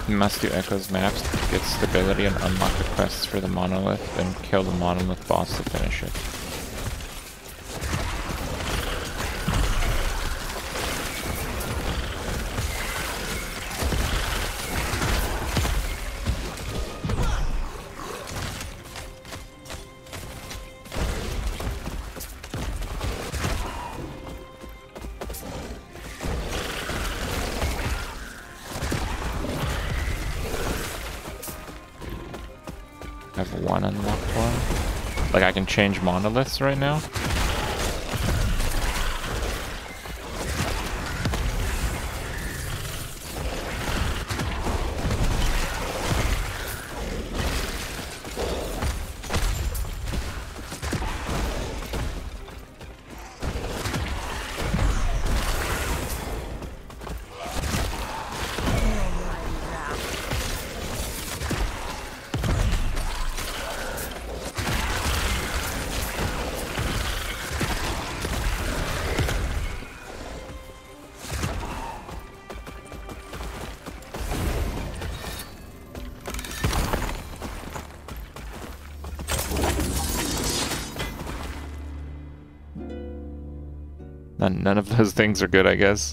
Must do Echo's maps to get stability and unlock the quests for the monolith, then kill the monolith boss to finish it. I have one unlocked one. Like I can change monoliths right now. None of those things are good, I guess.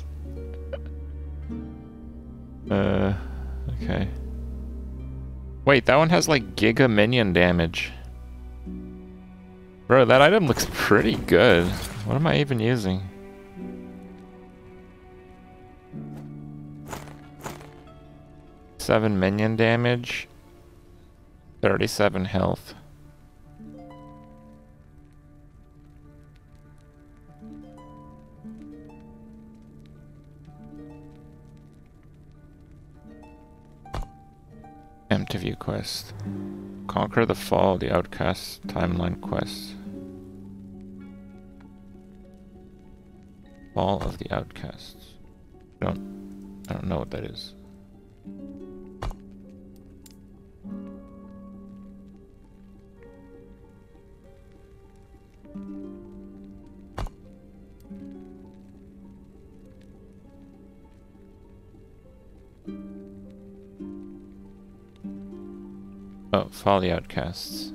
Okay. Wait, that one has like Giga Minion damage. Bro, that item looks pretty good. What am I even using? Seven minion damage. 37 health. Interview quest. Conquer the Fall of the Outcast timeline quest. Fall of the Outcasts. I don't know what that is. Oh, Fall of the Outcasts.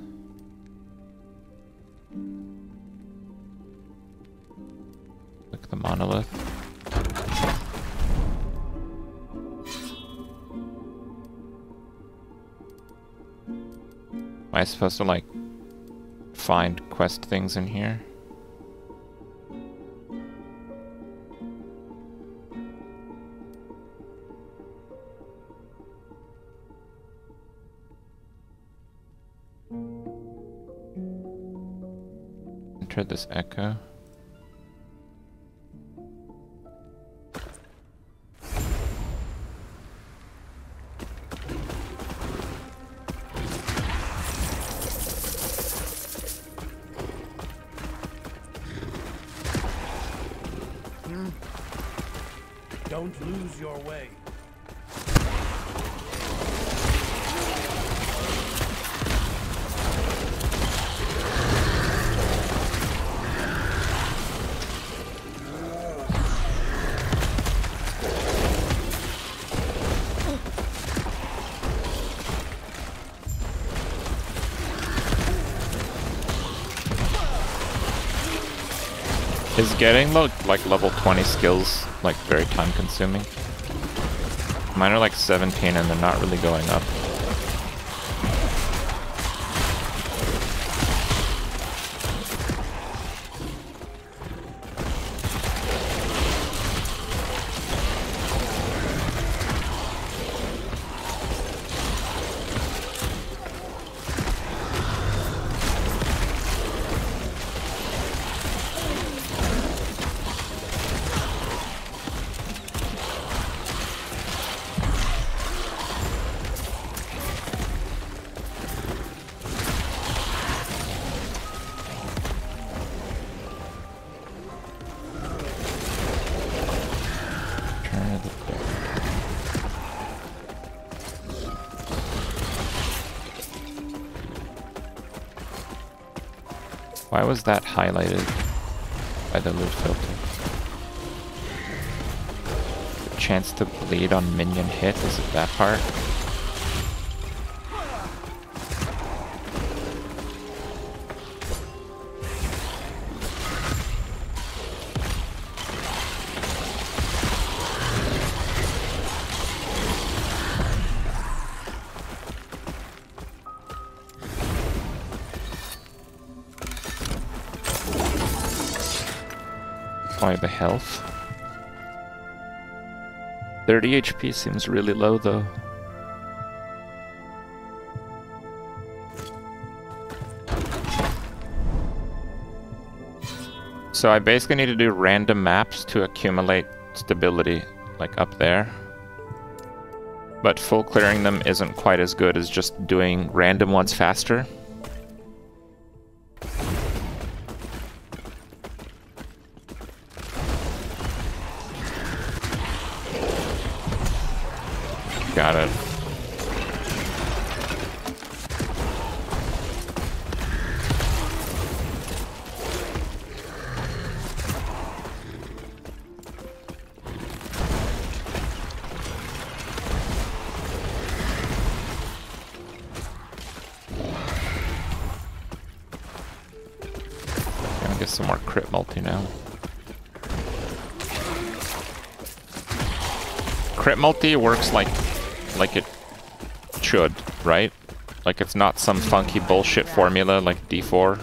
Look, the monolith. Am I supposed to, like, find quest things in here? Enter this echo. Don't lose your way. Is getting like level 20 skills like very time consuming? Mine are like 17 and they're not really going up. Why was that highlighted by the loot filter? chance to bleed on minion hit? Is it that part? Why the health? 30 HP seems really low though. So I basically need to do random maps to accumulate stability, like up there. But full clearing them isn't quite as good as just doing random ones faster. Got it. Gonna get some more crit multi now. Crit multi works like it should, right? Like it's not some funky bullshit formula like D4.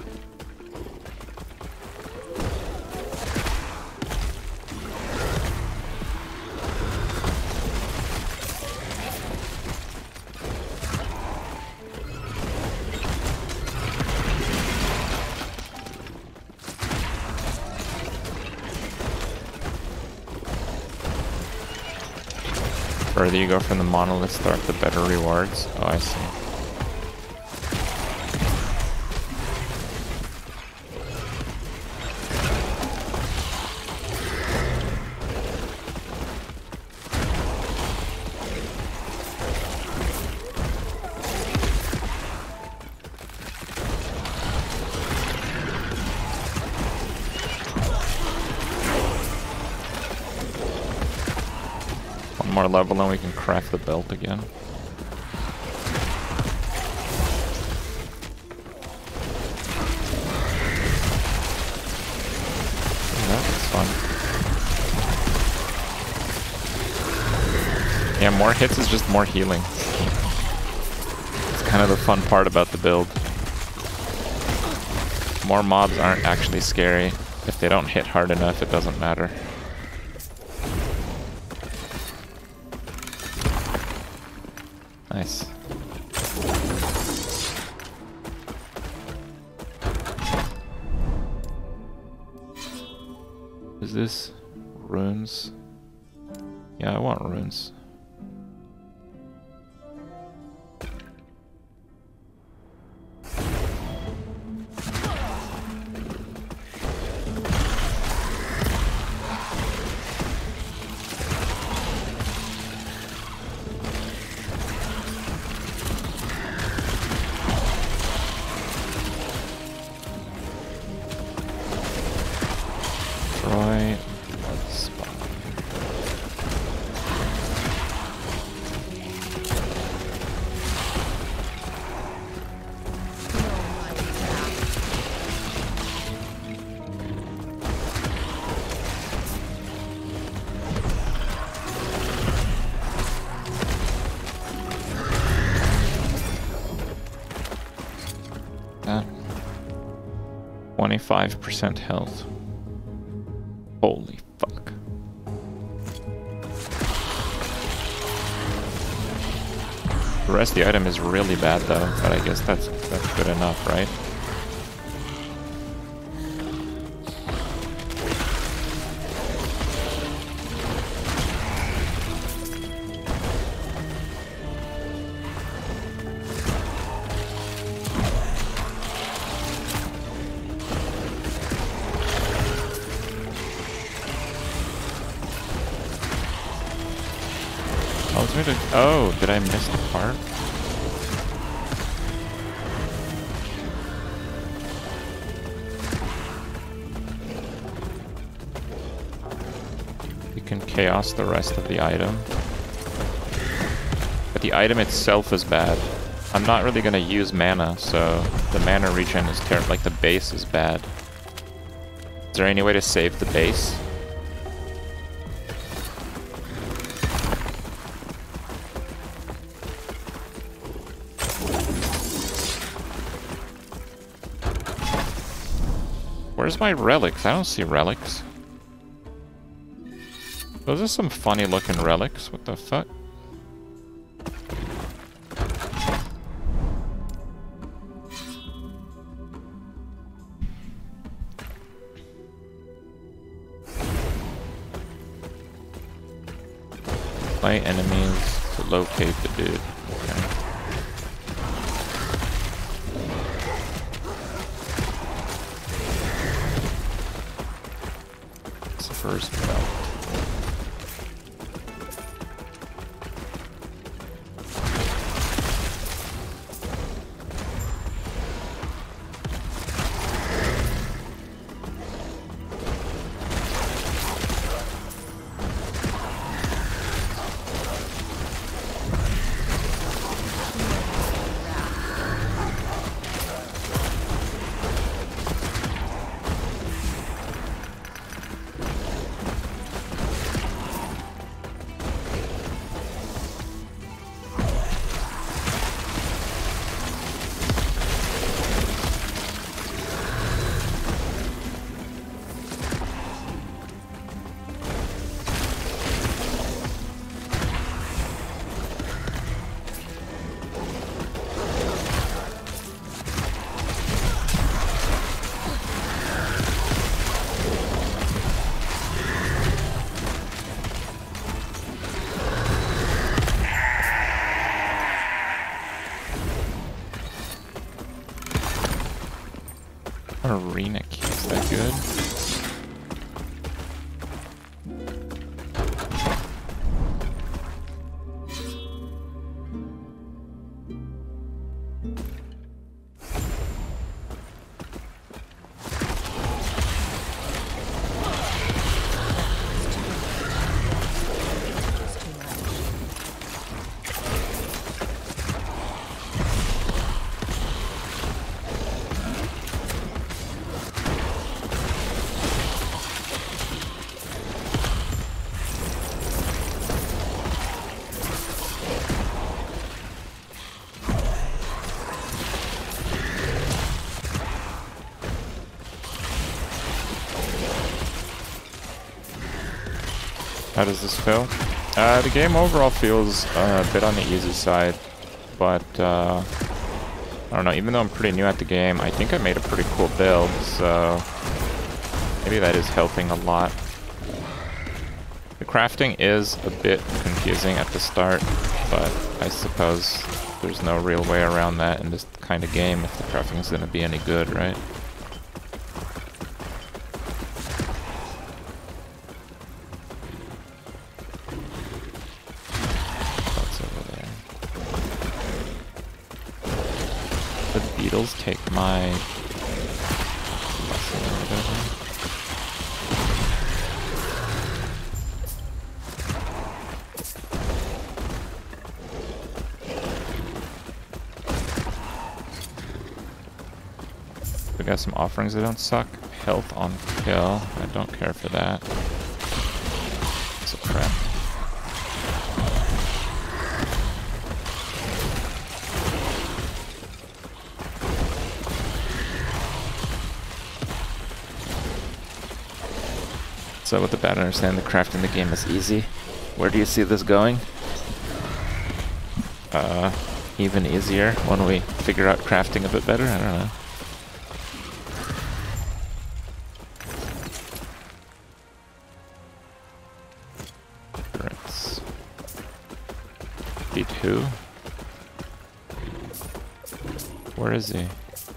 Further you go from the monolith start, the better rewards. Oh, I see. More level and we can craft the belt again. That's fun. Yeah, more hits is just more healing. It's kind of the fun part about the build. More mobs aren't actually scary. If they don't hit hard enough, it doesn't matter. Nice. Is this runes? Yeah, I want runes. Right. Spot. That 25% health. Holy fuck. The rest of the item is really bad though, but I guess that's good enough, right? Oh, did I miss the part? can chaos the rest of the item. But the item itself is bad. I'm not really gonna use mana, so the mana regen is terrible. Like, the base is bad. Is there any way to save the base? Where's my relics? I don't see relics. Those are some funny looking relics. What the fuck? Play enemies to locate the dude. Okay. It's the first belt. Arena key, is that good? How does this feel? The game overall feels a bit on the easy side, but I don't know, even though I'm pretty new at the game, I think I made a pretty cool build, so maybe that is helping a lot. The crafting is a bit confusing at the start, but I suppose there's no real way around that in this kind of game if the crafting is going to be any good, right? Beetles take my lesson or whatever. We got some offerings that don't suck. Health on kill. I don't care for that. It's a crap. So with the bad understand the crafting the game is easy. Where do you see this going? Even easier when we figure out crafting a bit better? I don't know. Right. Beat who? Where is he?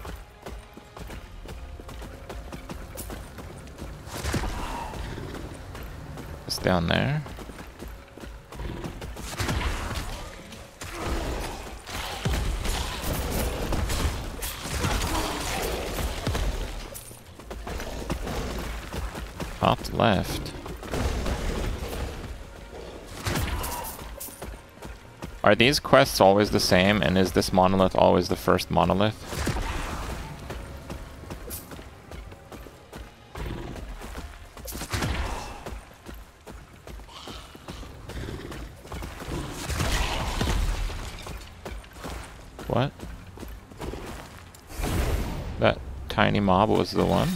Down there. Top left. Are these quests always the same, and is this monolith always the first monolith? What? That tiny mob was the one?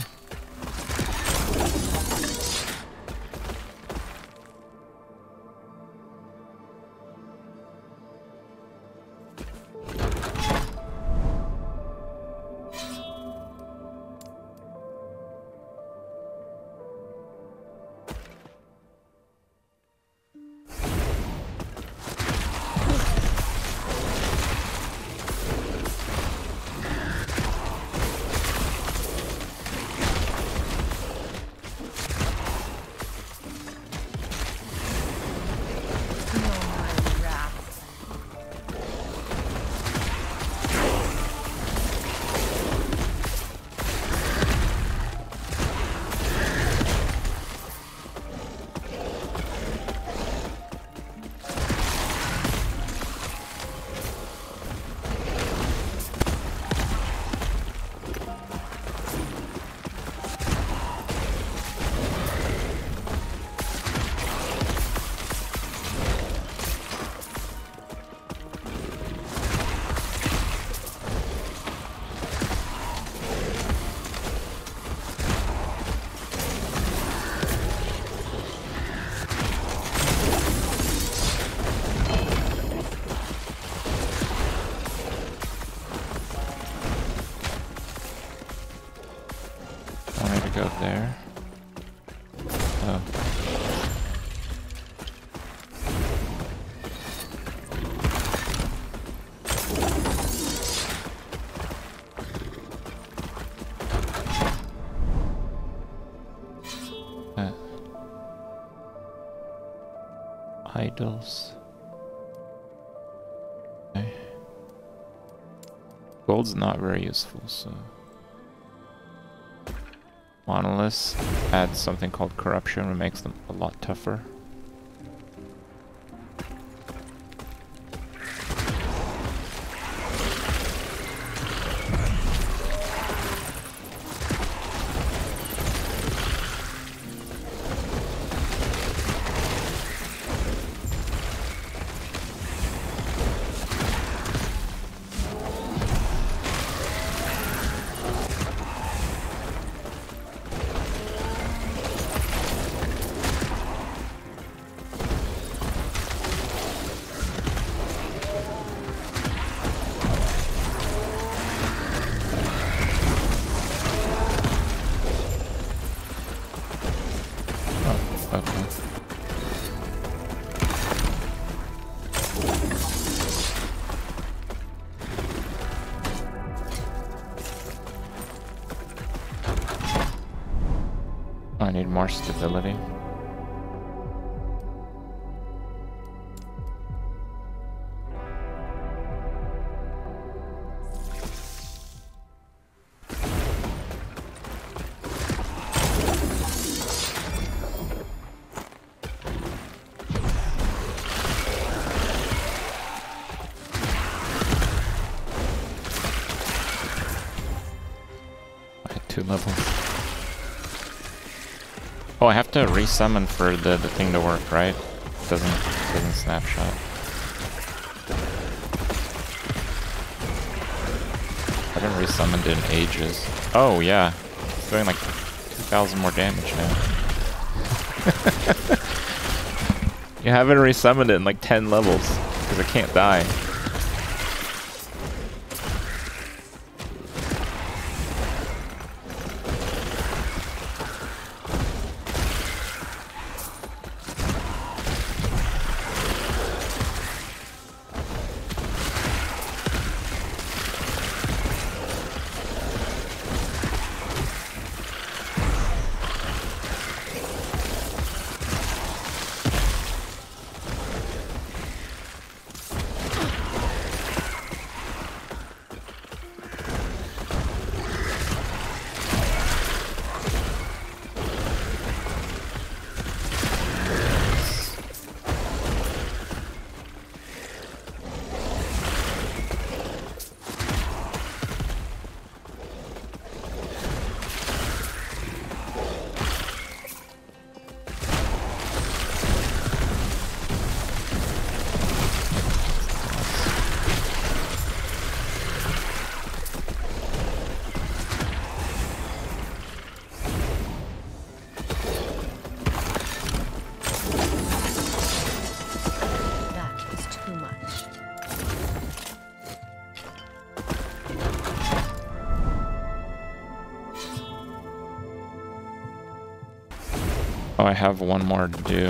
Go there. Oh. Idols. Okay. Gold's not very useful, so. Monoliths adds something called corruption, which makes them a lot tougher. I need more stability. I had 2 levels. Oh, I have to resummon for the thing to work, right? Doesn't snapshot. I haven't resummoned in ages. Oh yeah, it's doing like 2,000 more damage now. You haven't resummoned it in like 10 levels because it can't die. Oh, I have one more to do.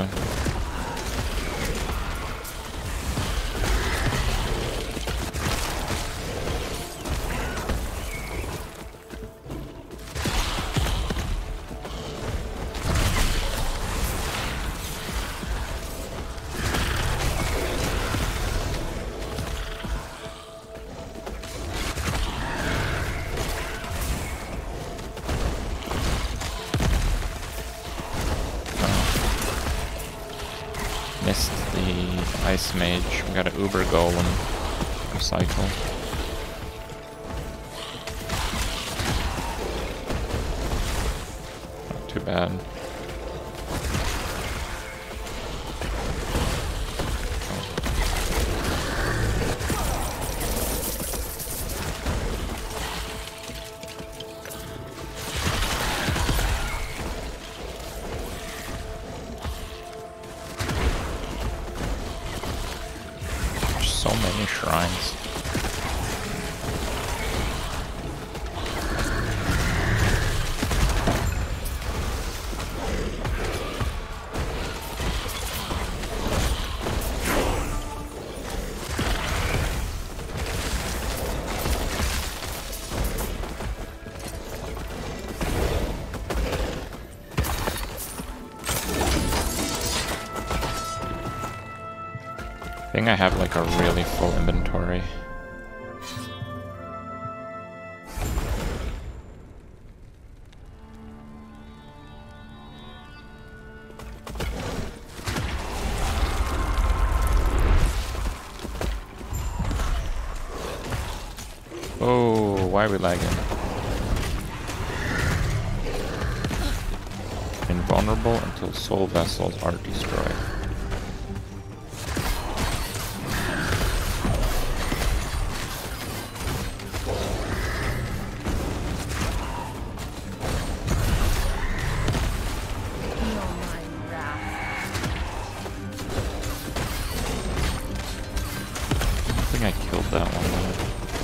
Missed the Ice Mage. We got an Uber Golem. Recycle. Not too bad. So many shrines. I think I have like a really full inventory. Oh, why are we lagging? Invulnerable until soul vessels are destroyed. I think I killed that one though.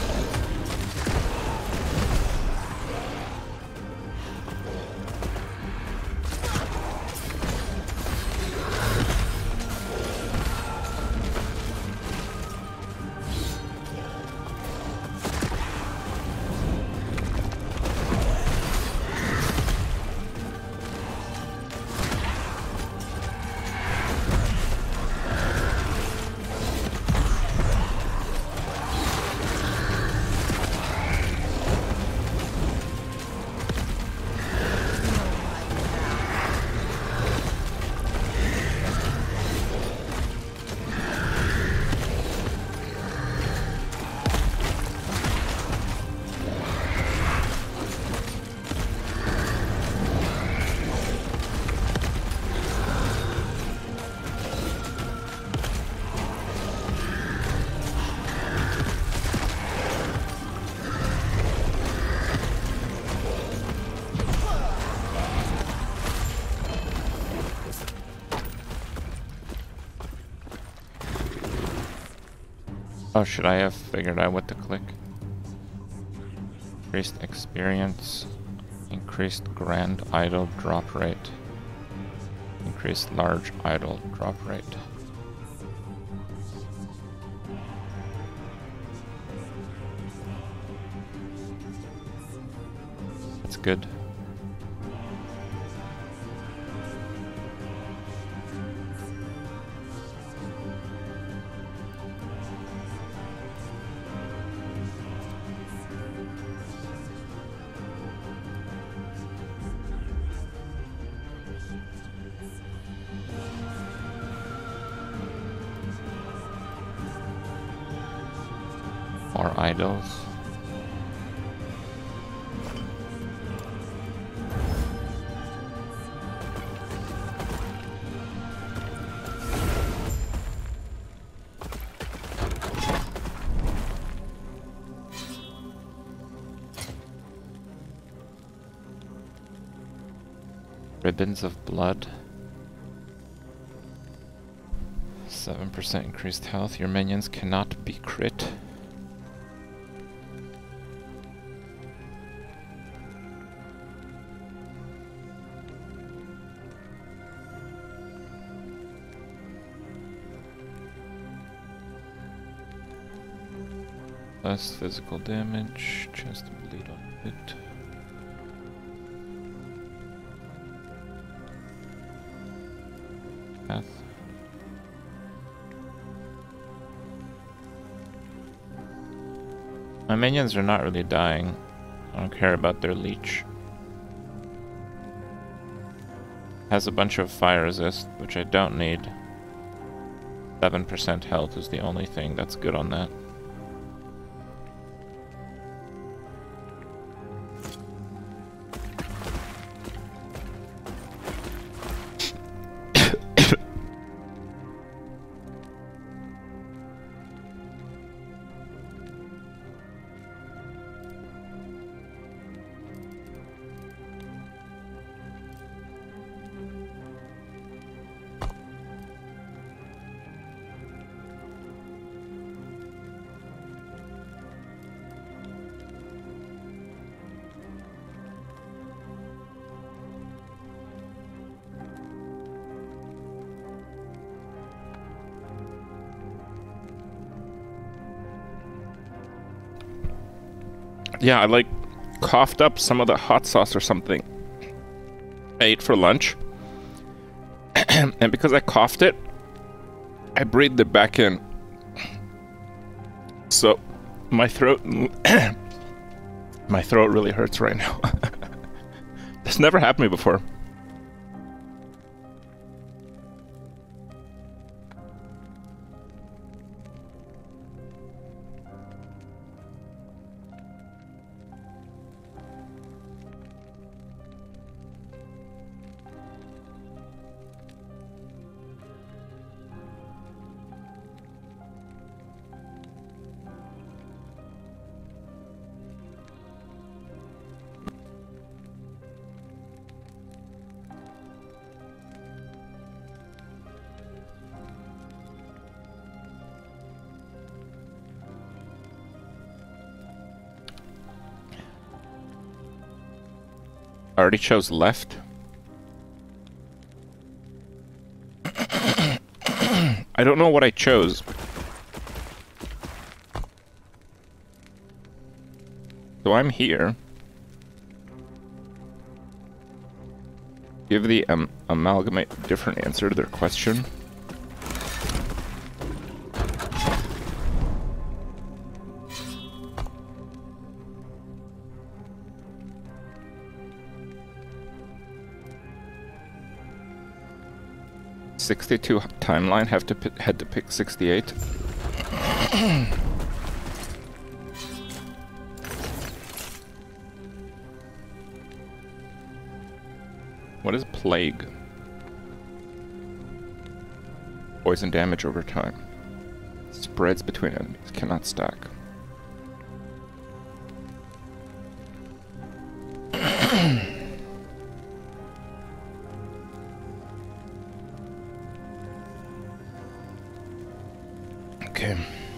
Oh, should I have figured out what to click? Increased experience, increased grand idle drop rate, increased large idle drop rate. That's good. More idols. Ribbons of blood. 7% increased health. Your minions cannot be crit. Less physical damage, chance to bleed on it. Path. My minions are not really dying. I don't care about their leech. Has a bunch of fire resist, which I don't need. 7% health is the only thing that's good on that. Yeah, I like coughed up some of the hot sauce or something I ate for lunch. And because I coughed it, I breathed it back in. So my throat my throat really hurts right now. This never happened to me before. I already chose left. I don't know what I chose. So I'm here. Give the amalgamate different answer to their question. '62 timeline had to pick 68. What is plague? Poison damage over time. Spreads between enemies. Cannot stack. Okay.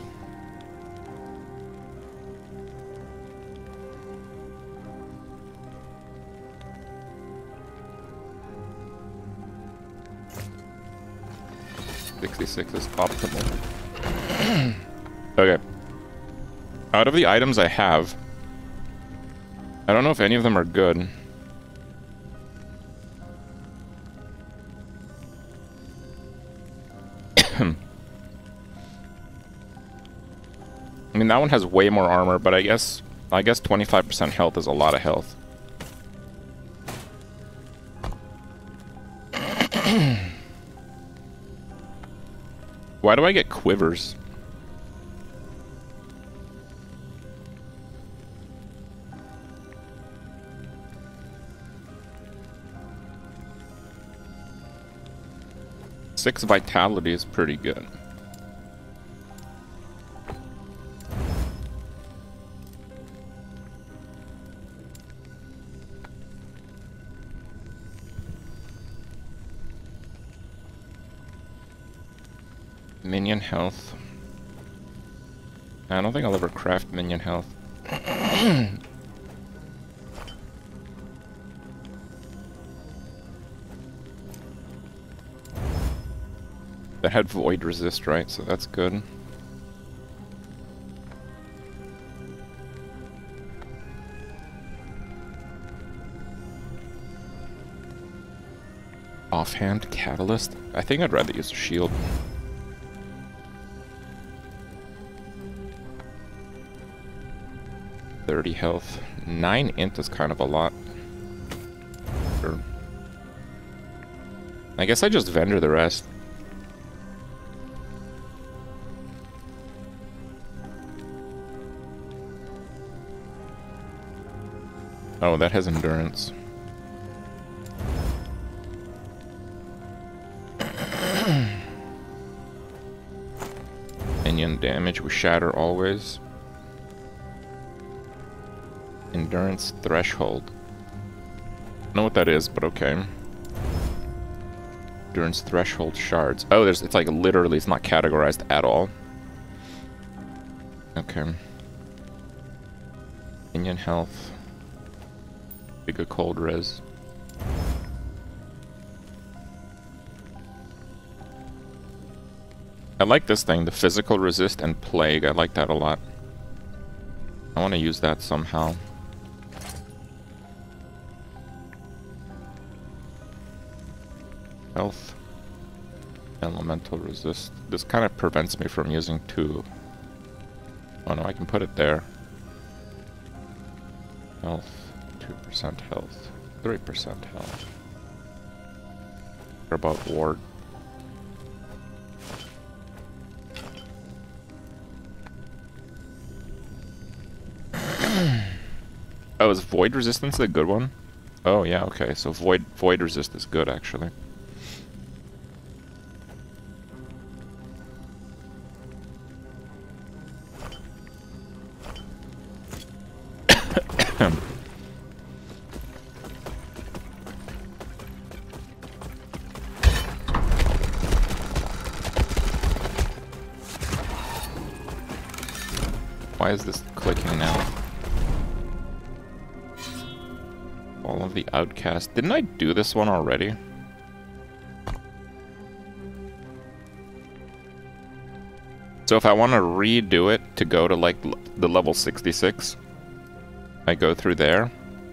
'66 is optimal. Okay. Out of the items I have, I don't know if any of them are good. I mean, that one has way more armor, but I guess 25% health is a lot of health. Why do I get quivers? Six vitality is pretty good. Minion health. I don't think I'll ever craft minion health. That had void resist, right? So that's good. Offhand catalyst. I think I'd rather use a shield. .30 health. 9 int is kind of a lot. Sure. I guess I just vendor the rest. Oh, that has endurance. Minion damage with shatter always. Endurance threshold. I don't know what that is, but okay. Endurance threshold shards. Oh, it's like literally, it's not categorized at all. Okay. Minion health. Big a cold res. I like this thing, the physical resist and plague. I like that a lot. I want to use that somehow. Health. Elemental resist. This kind of prevents me from using 2. Oh no, I can put it there. Health. 2% health. 3% health. What about ward? Oh, is void resistance a good one? Oh yeah, okay. So void resist is good actually. Why is this clicking now? All of the outcasts. Didn't I do this one already? So if I want to redo it to go to like the level 66, I go through there.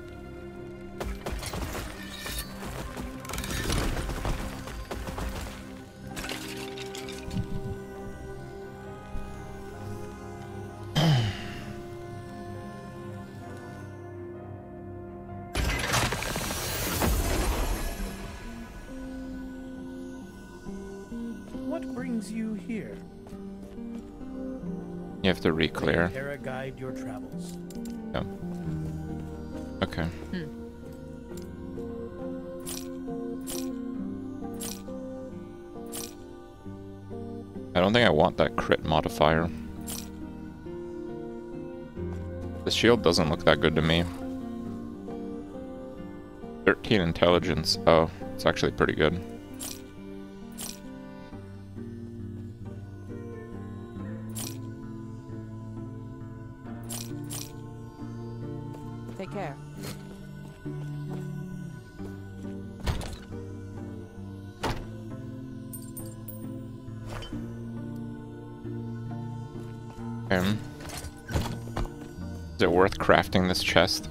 What brings you here? You have to re-clear. Terra guide your travels. Yeah. Okay. I don't think I want that crit modifier. The shield doesn't look that good to me. 13 intelligence. Oh, it's actually pretty good. Take care. Is it worth crafting this chest?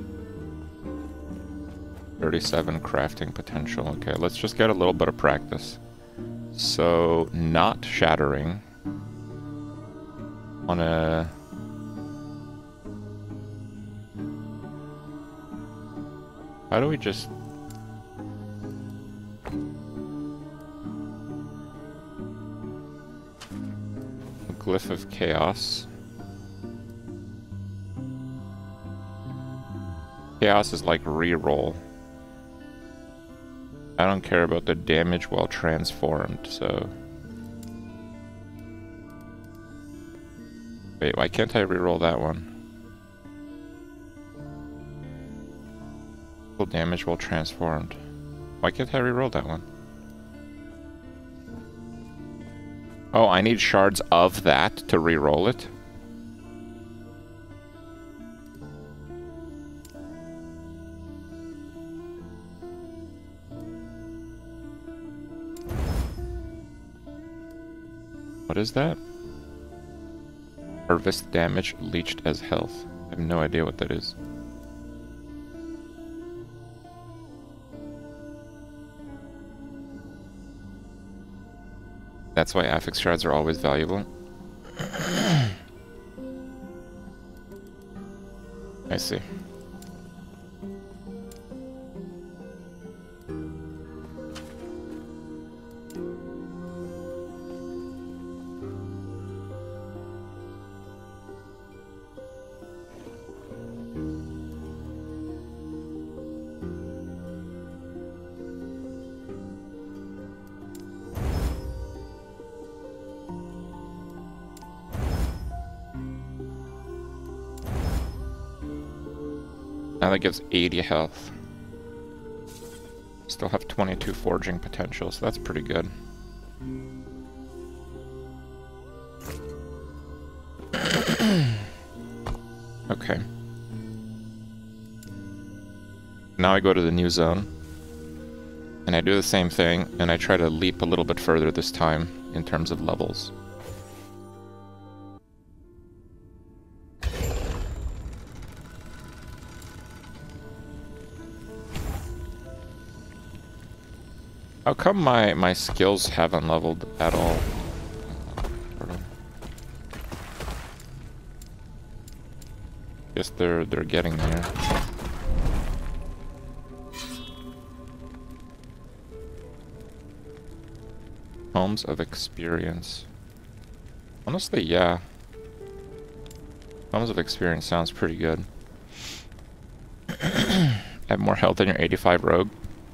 37 crafting potential. Okay, let's just get a little bit of practice. So, not shattering. On a... How do we just... Glyph of Chaos. Chaos is like reroll. I don't care about the damage while transformed, so... Wait, why can't I reroll that one? Full damage while transformed. Why can't I reroll that one? Oh, I need shards of that to reroll it? What is that? Harvest damage leached as health. I have no idea what that is. That's why affix shards are always valuable. I see. Now that gives 80 health. Still have 22 forging potential, so that's pretty good. Okay. Now I go to the new zone. And I do the same thing, and I try to leap a little bit further this time in terms of levels. How come my skills haven't leveled at all? Guess they're getting there. Homes of Experience. Honestly, yeah. Homes of Experience sounds pretty good. Have more health than your 85 rogue.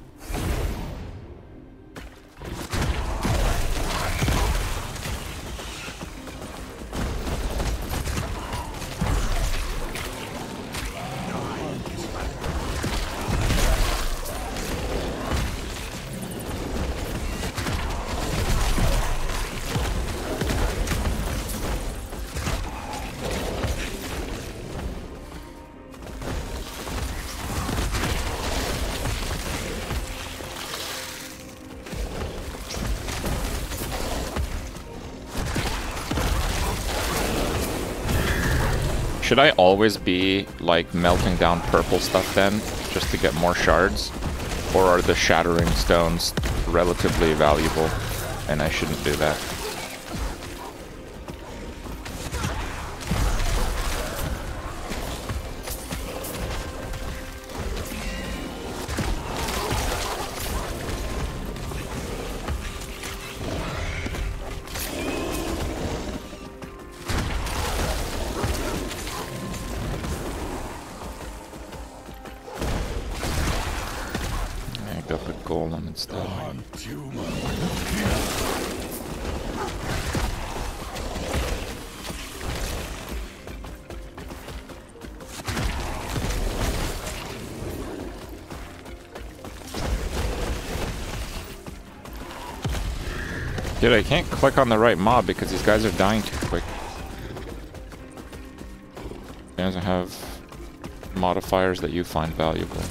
Should I always be, like, melting down purple stuff then, just to get more shards? Or are the shattering stones relatively valuable, and I shouldn't do that? Golem instead. Dude, I can't click on the right mob because these guys are dying too quick. It doesn't have modifiers that you find valuable.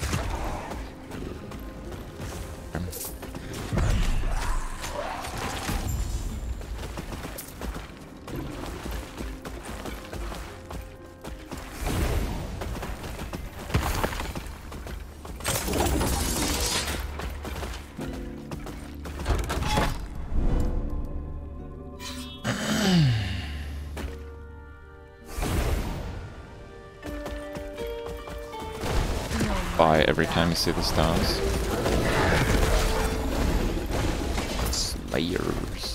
Every time you see the stones. Slayers.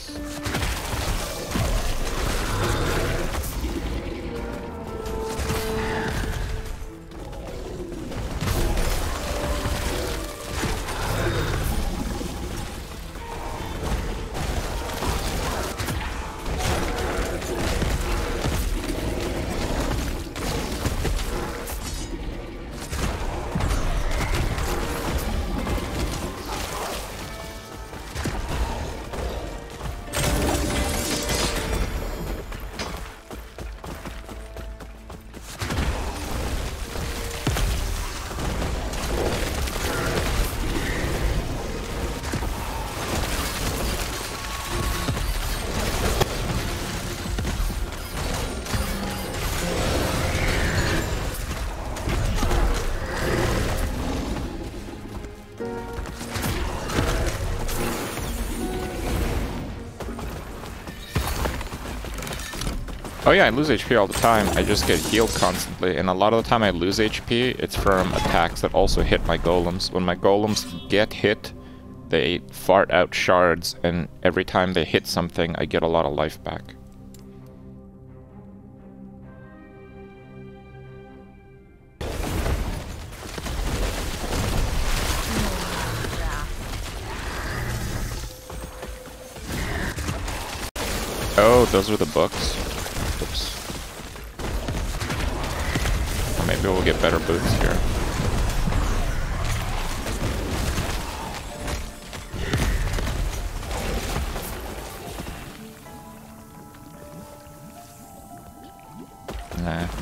Oh yeah, I lose HP all the time. I just get healed constantly, and a lot of the time I lose HP, it's from attacks that also hit my golems. When my golems get hit, they fart out shards, and every time they hit something, I get a lot of life back. Oh, those are the books. Oops. Maybe we'll get better boots here. Nah.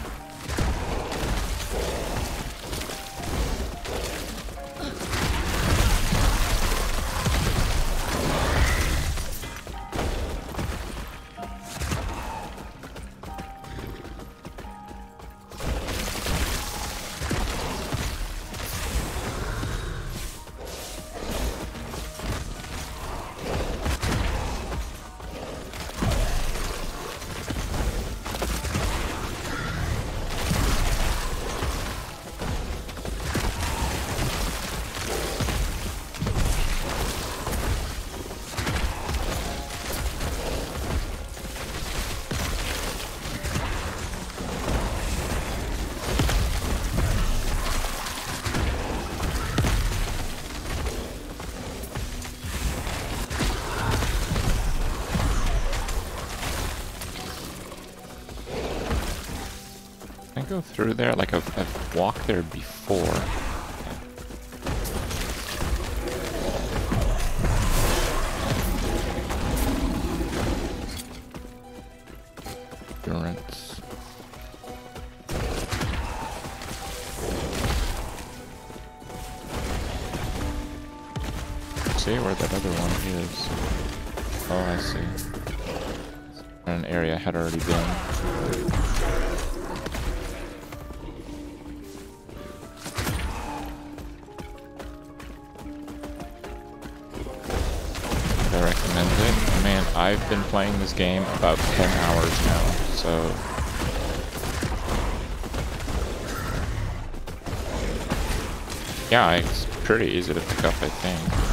Go through there? Like I've walked there before. Endurance. See where that other one is. Oh, I see. An area I had already been. I've been playing this game about 10 hours now, so... Yeah, it's pretty easy to pick up, I think.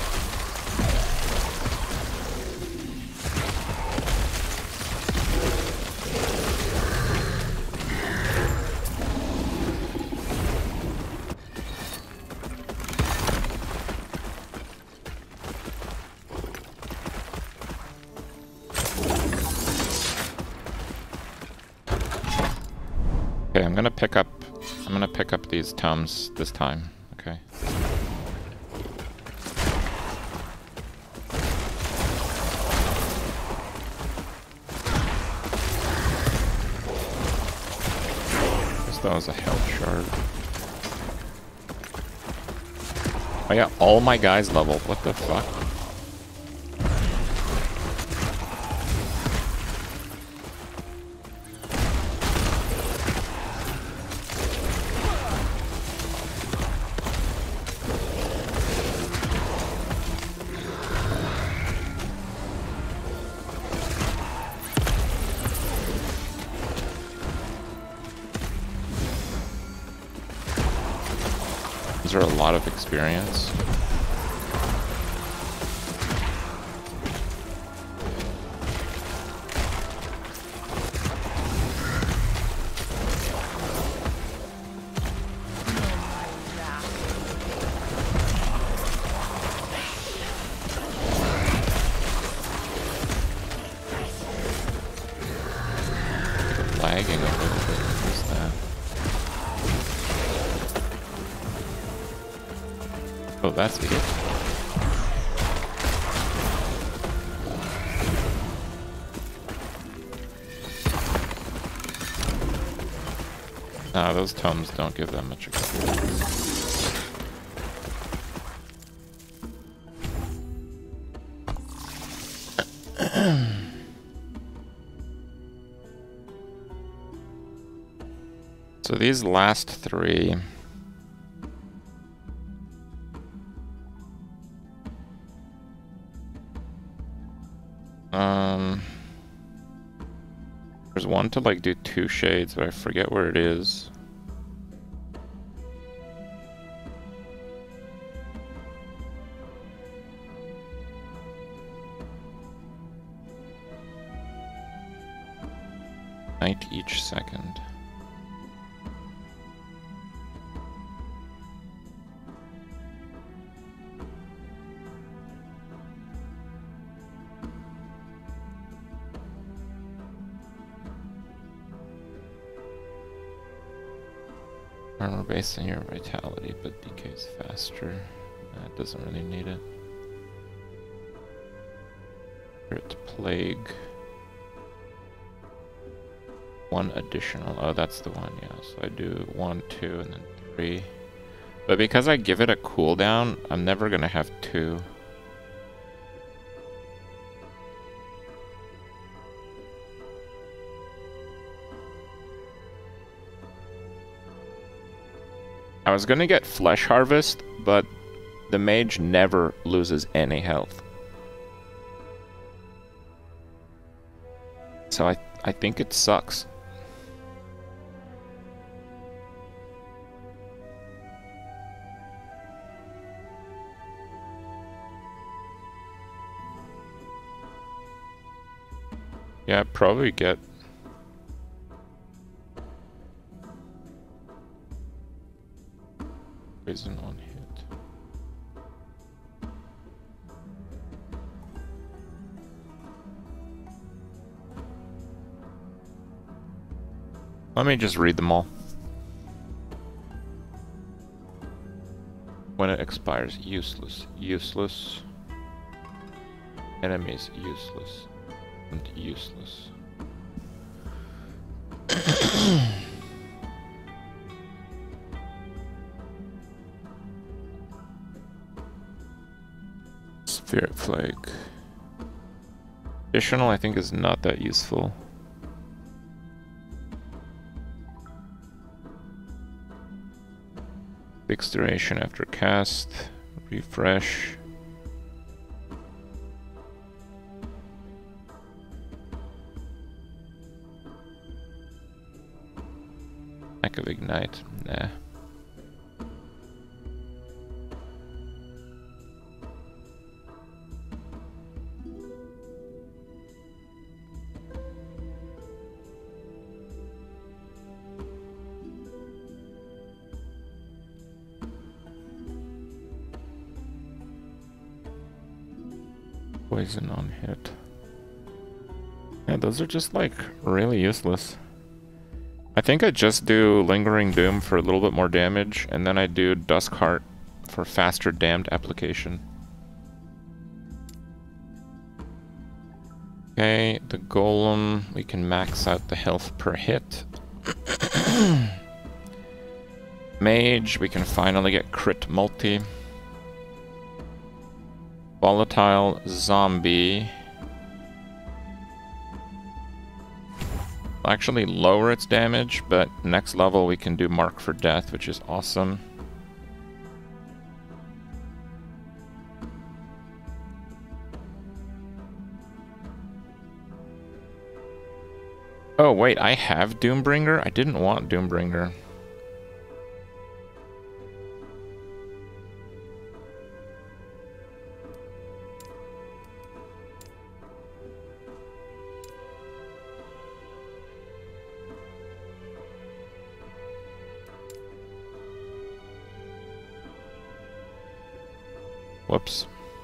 Okay, I'm gonna pick up these tomes this time, okay? Guess that was a health shard. Oh yeah, all my guys leveled, what the fuck? Is there a lot of experience? Lagging a little bit. What is that? Oh, that's it. Nah, those tomes don't give that much experience. So these last three... There's one to like do 2 shades, but I forget where it is. Night each second. Armor based on your vitality, but decays faster. That doesn't really need it. Crit plague. 1 additional. Oh, that's the one, yeah. So I do 1, 2, and then 3. But because I give it a cooldown, I'm never gonna have 2. I was gonna get Flesh Harvest, but the mage never loses any health. So I think it sucks. Yeah, probably get... poison on hit. Let me just read them all. When it expires, useless, useless. Enemies, useless. And useless. Spirit Plague. Additional, I think, is not that useful. Fixed duration after cast. Refresh. Lack of Ignite. Nah. Poison on hit. Yeah, those are just like really useless. I think I just do Lingering Doom for a little bit more damage, and then I do Duskheart for faster damned application. Okay, the Golem, we can max out the health per hit. Mage, we can finally get crit multi. Volatile Zombie. Will actually lower its damage, but next level we can do Mark for Death, which is awesome. Oh wait, I have Doombringer? I didn't want Doombringer. Whoops.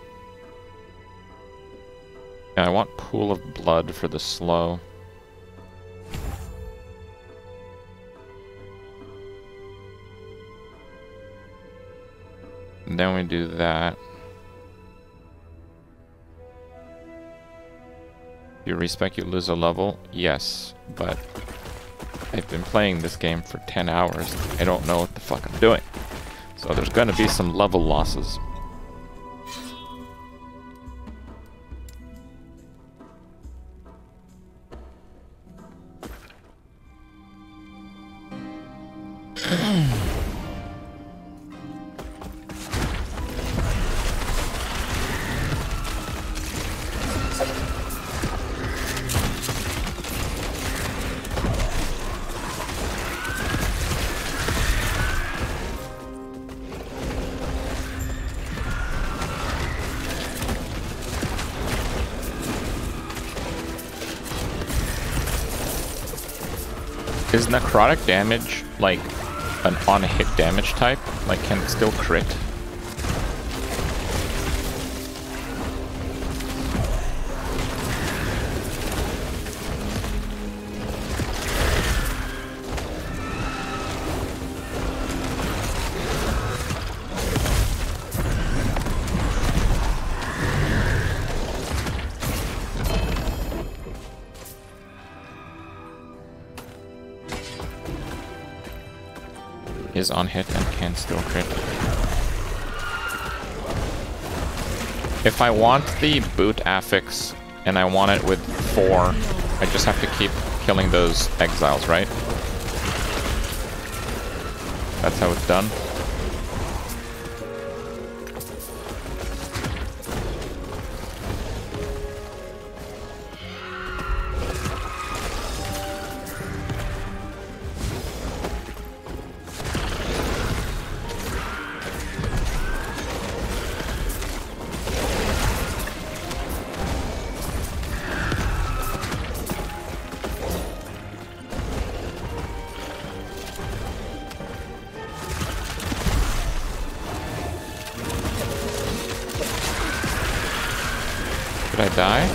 Yeah, I want Pool of Blood for the slow. And then we do that. You respec, you lose a level? Yes, but I've been playing this game for 10 hours. I don't know what the fuck I'm doing. So there's gonna be some level losses. Is necrotic damage like an on-hit damage type? Like, can it still crit? Is on hit and can still crit. If I want the boot affix and I want it with 4, I just have to keep killing those exiles, right? That's how it's done. Did I die?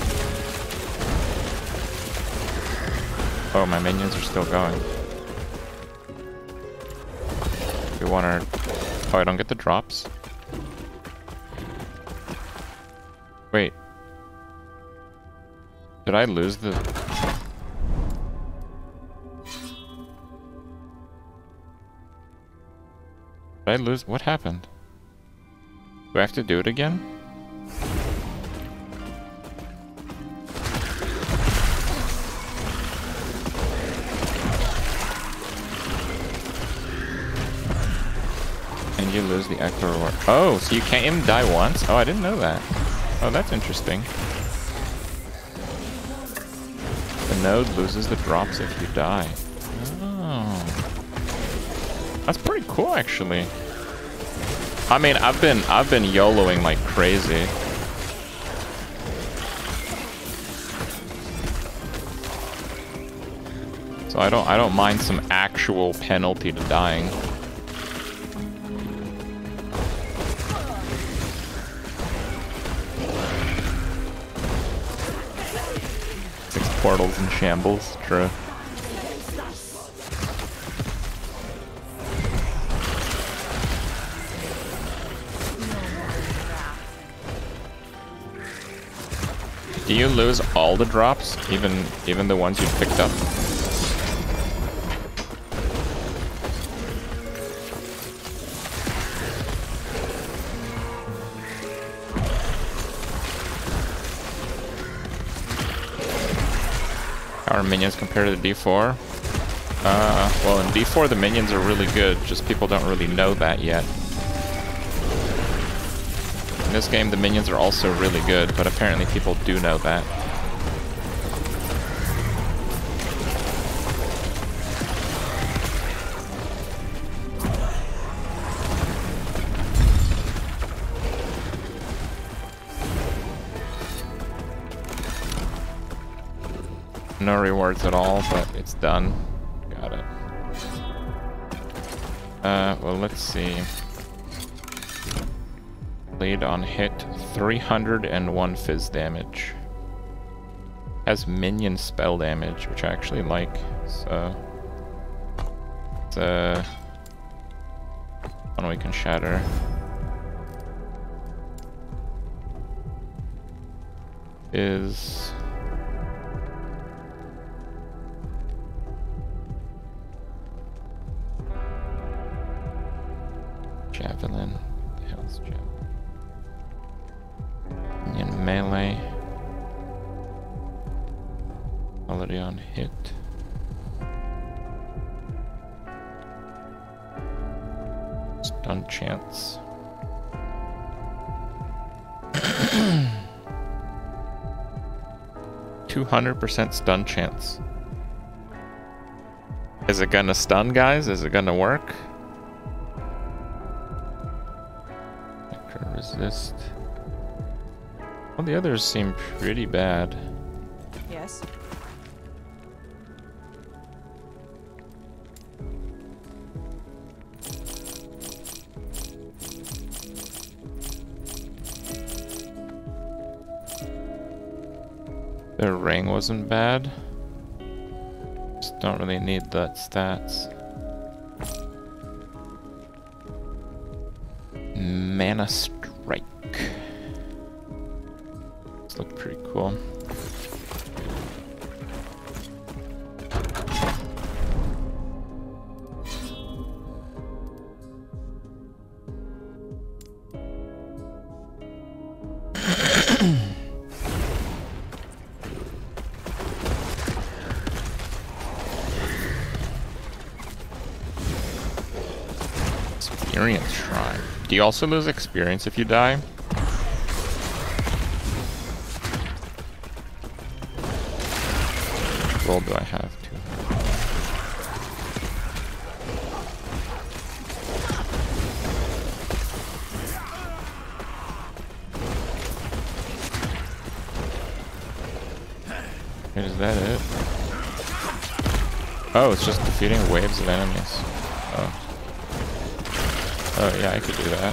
Oh, my minions are still going. We want our... Oh, I don't get the drops? Wait. Did I lose the... Did I lose... What happened? Do I have to do it again? You lose the Echo Reward. Oh, so you can't even die once? Oh, I didn't know that. Oh, that's interesting. The node loses the drops if you die. Oh. That's pretty cool, actually. I mean, I've been YOLOing like crazy. So I don't mind some actual penalty to dying. 6 portals in shambles, true. Do you lose all the drops, even the ones you picked up? How are minions compared to the D4? Well, in D4 the minions are really good, just people don't really know that yet. In this game the minions are also really good, but apparently people do know that. No rewards at all, but it's done. Got it. Well, let's see. Lead on hit, 301 fizz damage. Has minion spell damage, which I actually like, so... It's one we can shatter. Is... Javelin. What the hell is Javelin? Minion melee. Already on hit. Stun chance. 200% stun chance. Is it gonna stun, guys? Is it gonna work? Resist. Well, the others seem pretty bad. Yes. Their ring wasn't bad. Just don't really need that stats. Mana Strike. This look pretty cool. Experience Shrine. Do you also lose experience if you die? What roll do I have to? Wait, is that it? Oh, it's just defeating waves of enemies. Oh. Oh yeah, I could do that.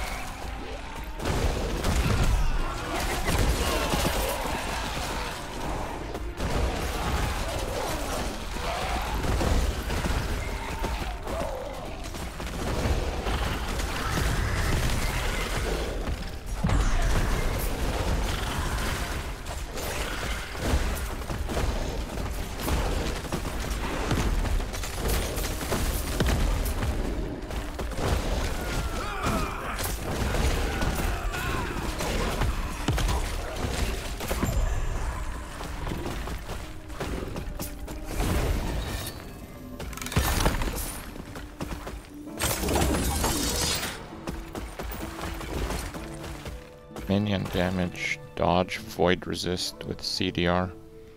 Minion damage, dodge, void resist with CDR.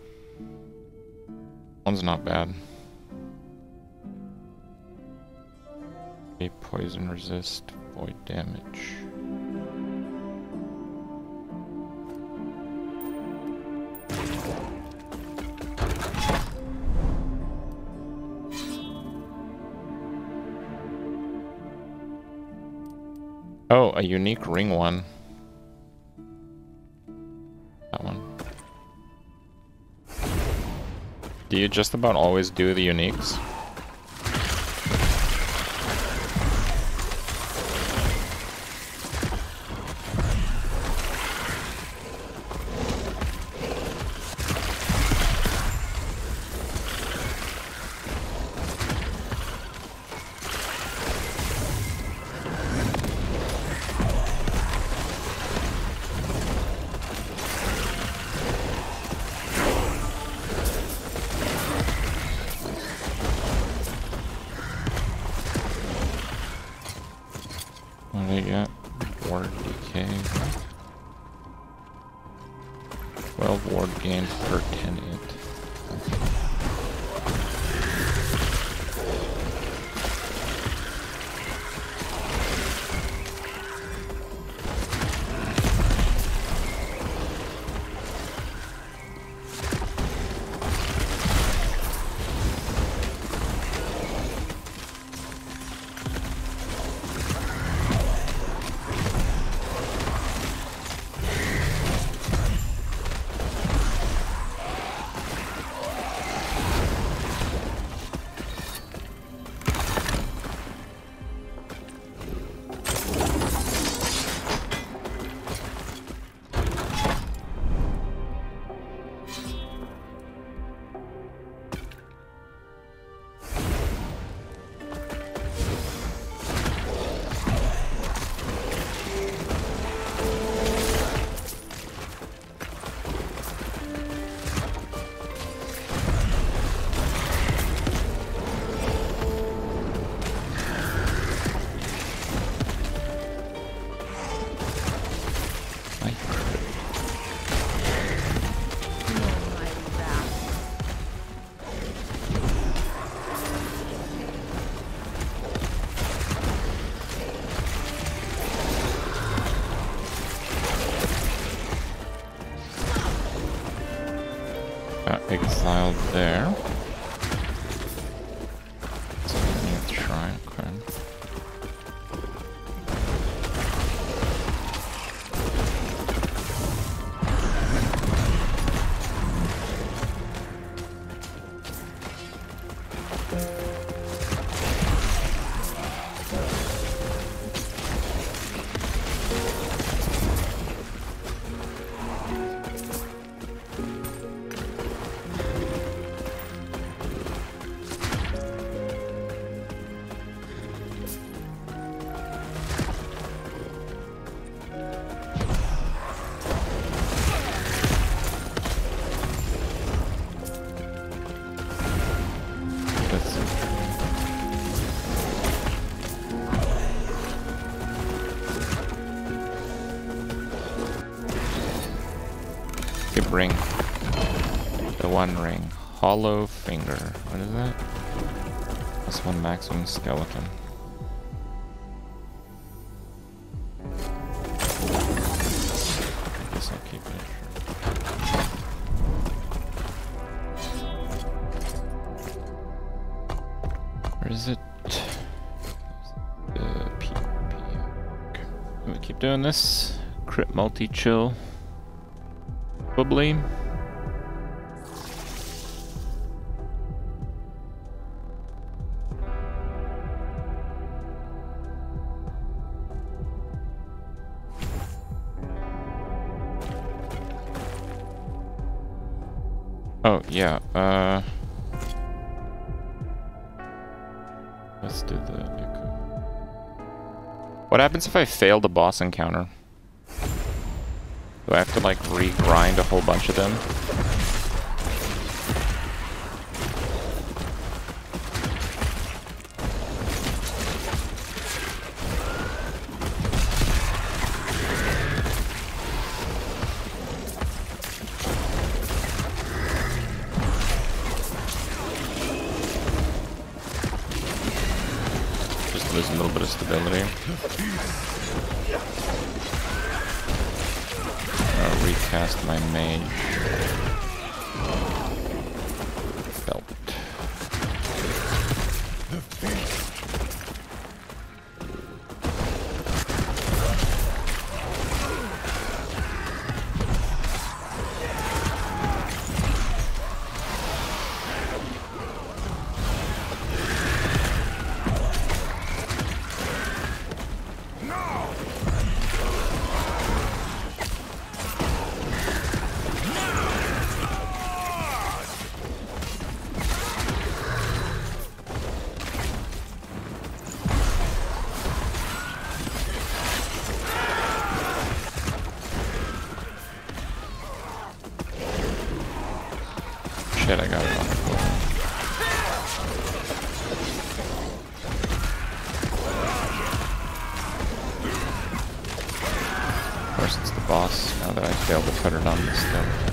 One's not bad. A poison resist, void damage. Oh, a unique ring one. That one. Do you just about always do the uniques? What do you get? Ward decay. 12 ward gained per 10 hit. Got exiled there. So I need to try. Okay. Ring. The One Ring. Hollow Finger. What is that? This one maximum skeleton. I guess I'll keep it. Where is it? Okay. We keep doing this. Crit multi-chill. Probably. Oh, yeah, let's do the echo. What happens if I fail the boss encounter? Do I have to, like, re-grind a whole bunch of them? Just lose a little bit of stability. Recast my mage belt. Shit, I got it on the floor. Of course, it's the boss, now that I failed to put it on the stone.